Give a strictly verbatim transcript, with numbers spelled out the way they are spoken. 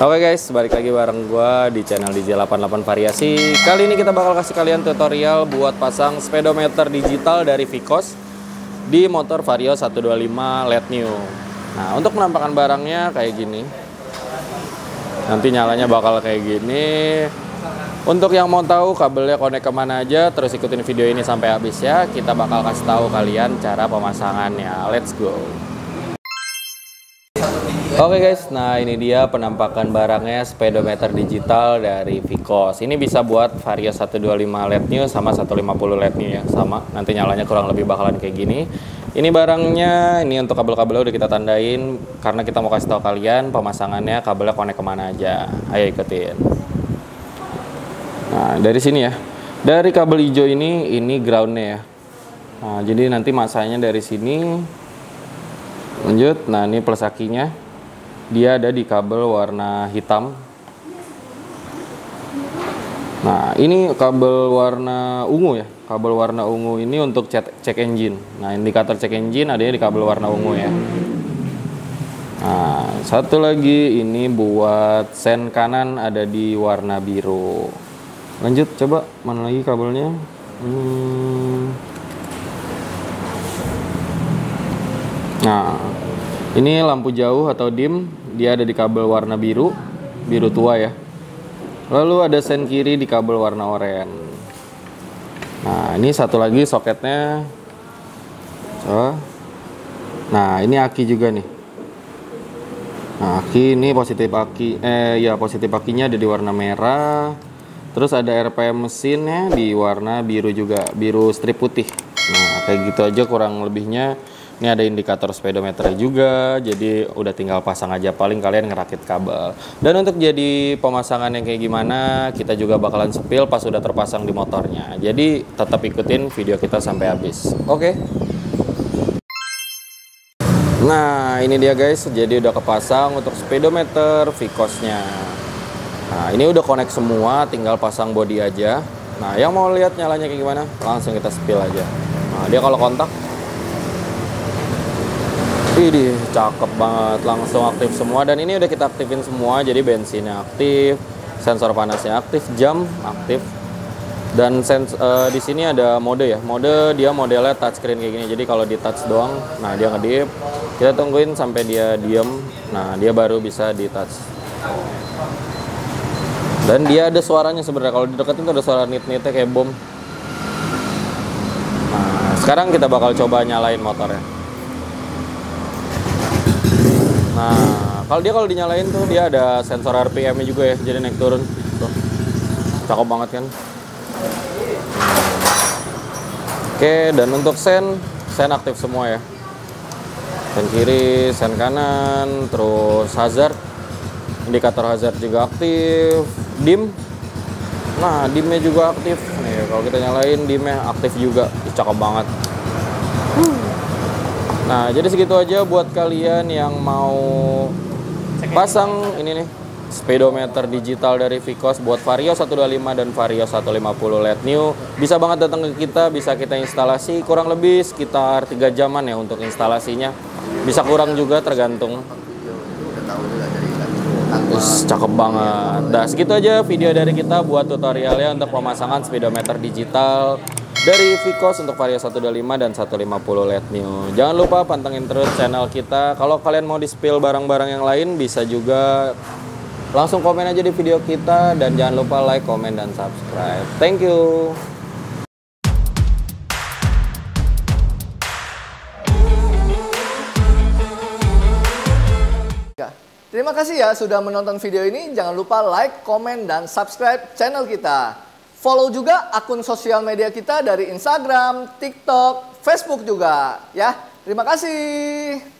Oke guys, balik lagi bareng gua di channel D J delapan puluh delapan Variasi. Kali ini kita bakal kasih kalian tutorial buat pasang speedometer digital dari Vicos di motor Vario seratus dua puluh lima Let New. Nah, untuk penampakan barangnya kayak gini. Nanti nyalanya bakal kayak gini. Untuk yang mau tahu kabelnya konek kemana aja, terus ikutin video ini sampai habis ya. Kita bakal kasih tahu kalian cara pemasangannya. Let's go. Oke guys, nah ini dia penampakan barangnya speedometer digital dari Vicos. Ini bisa buat Vario seratus dua puluh lima Let New sama seratus lima puluh Let New ya, sama. Nanti nyalanya kurang lebih bakalan kayak gini. Ini barangnya, ini untuk kabel-kabelnya udah kita tandain karena kita mau kasih tahu kalian pemasangannya kabelnya konek kemana aja. Ayo ikutin. Nah dari sini ya, dari kabel hijau ini, ini groundnya ya. Nah jadi nanti masanya dari sini. Lanjut, nah ini plus akinya. Dia ada di kabel warna hitam. Nah ini kabel warna ungu ya. Kabel warna ungu ini untuk cek, cek engine. Nah indikator cek engine adanya di kabel warna ungu ya. Nah satu lagi ini buat sen kanan ada di warna biru. Lanjut, coba mana lagi kabelnya. hmm. Nah ini lampu jauh atau dim, dia ada di kabel warna biru, biru tua ya. Lalu ada sen kiri di kabel warna oranye. Nah ini satu lagi soketnya. So. Nah ini aki juga nih. Nah aki ini positif aki, eh ya positif akinya ada di warna merah. Terus ada R P M mesinnya di warna biru juga, biru strip putih. Nah kayak gitu aja kurang lebihnya. Ini ada indikator speedometernya juga, jadi udah tinggal pasang aja, paling kalian ngerakit kabel. Dan untuk jadi pemasangan yang kayak gimana, kita juga bakalan sepil pas udah terpasang di motornya. Jadi tetap ikutin video kita sampai habis. Oke. Nah ini dia guys, jadi udah kepasang untuk speedometer Vicosnya. Nah ini udah connect semua, tinggal pasang body aja. Nah yang mau lihat nyalanya kayak gimana, langsung kita sepil aja. Nah dia kalau kontak, ini cakep banget, langsung aktif semua. Dan ini udah kita aktifin semua, jadi bensinnya aktif, sensor panasnya aktif, jam aktif. Dan sens uh, di sini ada mode ya, mode dia modelnya touchscreen kayak gini. Jadi kalau di touch doang, nah dia ngedip. Kita tungguin sampai dia diem, nah dia baru bisa di touch. Dan dia ada suaranya sebenarnya, kalau dideketin tuh ada suara nit-nitnya kayak bom. Nah sekarang kita bakal coba nyalain motornya. Nah, kalau dia kalau dinyalain tuh dia ada sensor R P M-nya juga ya, jadi naik turun. Tuh. Cakep banget kan? Oke, dan untuk sen, sen aktif semua ya. Sen kiri, sen kanan, terus hazard, indikator hazard juga aktif, dim. Nah, dimnya juga aktif. Nih, kalau kita nyalain dimnya aktif juga, cakep banget. Nah jadi segitu aja buat kalian yang mau pasang ini nih speedometer digital dari Vicos buat Vario seratus dua puluh lima dan Vario seratus lima puluh Let New. Bisa banget datang ke kita, bisa kita instalasi kurang lebih sekitar tiga jaman ya untuk instalasinya. Bisa kurang juga tergantung. Terus cakep banget. Nah segitu aja video dari kita buat tutorialnya untuk pemasangan speedometer digital dari Vicos untuk Vario seratus dua puluh lima dan seratus lima puluh Let New. Jangan lupa pantengin terus channel kita. Kalau kalian mau di-spill barang-barang yang lain, bisa juga langsung komen aja di video kita. Dan jangan lupa like, komen, dan subscribe. Thank you. Terima kasih ya sudah menonton video ini. Jangan lupa like, komen, dan subscribe channel kita. Follow juga akun sosial media kita dari Instagram, TikTok, Facebook juga ya. Terima kasih.